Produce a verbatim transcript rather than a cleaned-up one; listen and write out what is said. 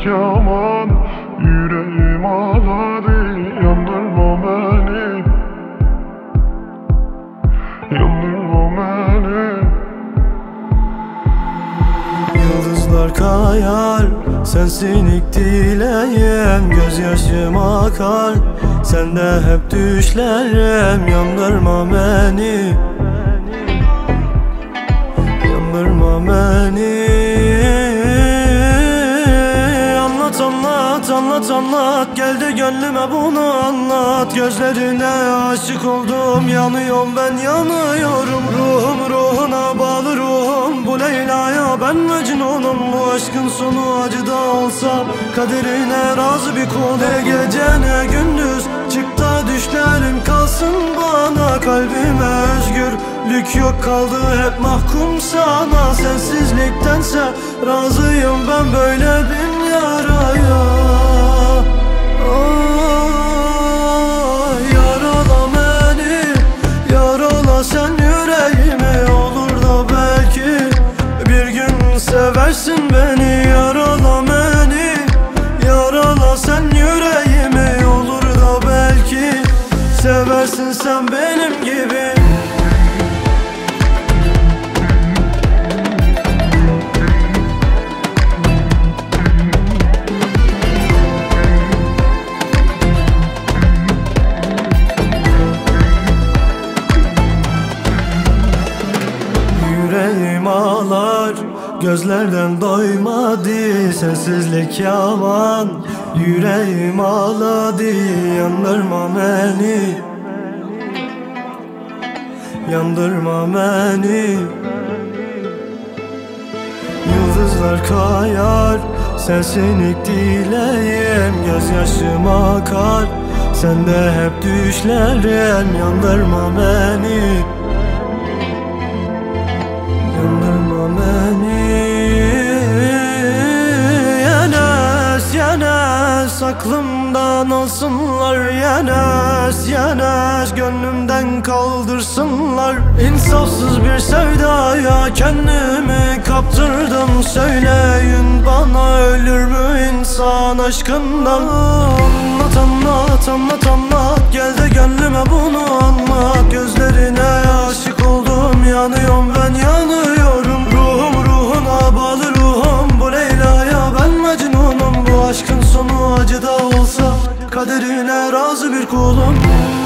yaman. Yüreğim ağladı, yandırma beni, yandırma beni. Yıldızlar kayar, sensin ilk dileğim. Gözyaşım akar, sende hep düşlerim. Yandırma beni, yandırma beni. Anlat anlat anlat anlat, geldi gönlüme bunu anlat. Gözlerine aşık oldum, yanıyorum ben yanıyorum. Ruhum ruhuna bağlı ruhum, bu Leyla'ya ben Mecnunum. Bu aşkın sonu acı da olsa kaderine razı bir kul. Ne gece ne gündüz çık da düşlerim kalsın bana. Kalbime özgürlük yok, kaldı hep mahkum sana. Sensizliktense razıyım ben böyle bin yaraya. Oh, yarala beni, yarala sen yüreğimi. Olur da belki bir gün seversin beni. Yarala beni, yarala sen yüreğimi. Olur da belki seversin sen benim gibi. Yüreğim ağlar, gözlerden doymadı. Sensizlik yaman, yüreğim ağladı. Yandırma beni, yandırma beni. Yıldızlar kayar, sensin ilk dileğim. Gözyaşım akar, sende hep düşlerim. Yandırma beni, yandırma beni. Yenes, yenes, aklımdan alsınlar. Yenes, yenes, gönlümden kaldırsınlar. İnsafsız bir sevdaya kendimi kaptırdım. Söyleyin bana, ölür mü insan aşkından? Anlat anlat anlat anlat, gel de gönlüme bunu anlat. Gözlerine aşık oldum, yanıyorum ben yanıyorum. Ruhum ruhuna bağlı ruhum, bu Leyla'ya ben Mecnunum. Bu aşkın sonu acı da olsa kaderine razı bir kulum.